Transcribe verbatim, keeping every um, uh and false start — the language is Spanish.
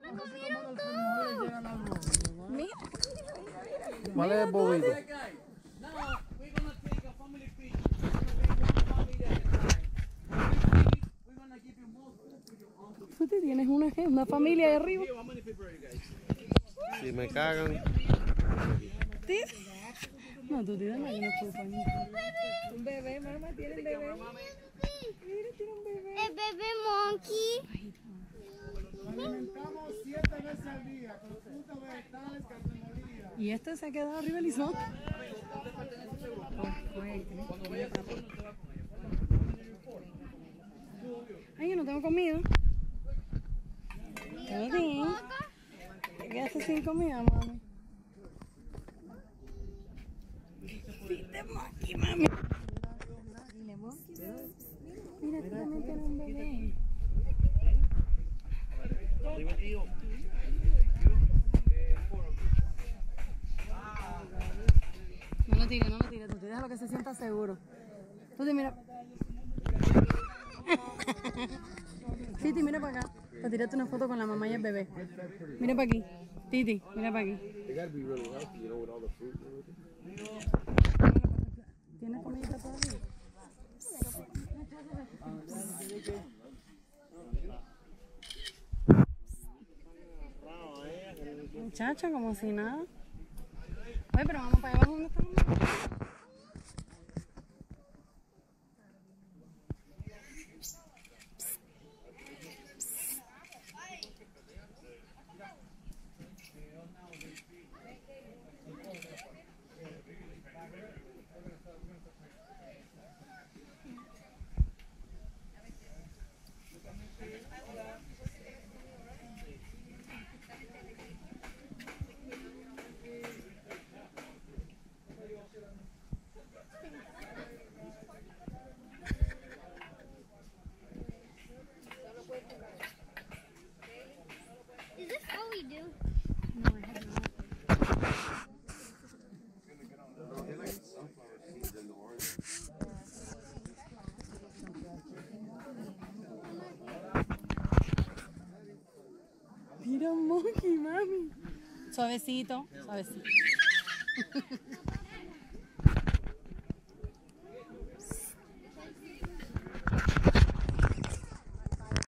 Mira. ¿Cuál es el bobito? Tú te tienes una, una familia de arriba. Si me cagan. ¿Sí? No, tú tienes la que no culpa. Un bebé, mamá, tiene un bebé. Mira, tiene un bebé. El bebé monkey. Alimentamos siete veces al día con frutas, vegetales, carne molida. Y este se ha quedado arriba del isón. Ay, yo no tengo comida. Tati, te quedaste sin comida, mami. Pide monkey, mami. Dile monkey, bebé. Mira, tú también tienes un bebé. No lo tires, no lo tires, tú te dejas lo que se sienta seguro. Tú te mira. Titi, mira para acá. Te tiraste una foto con la mamá y el bebé. Mira para aquí. Titi, mira para aquí. ¿Tienes comida todavía? Muchacha, como si nada. Oye, pero vamos para allá abajo donde está la mamá. Is this how we do? No, I have not. Mira un monkey, mami. Suavecito, suavecito.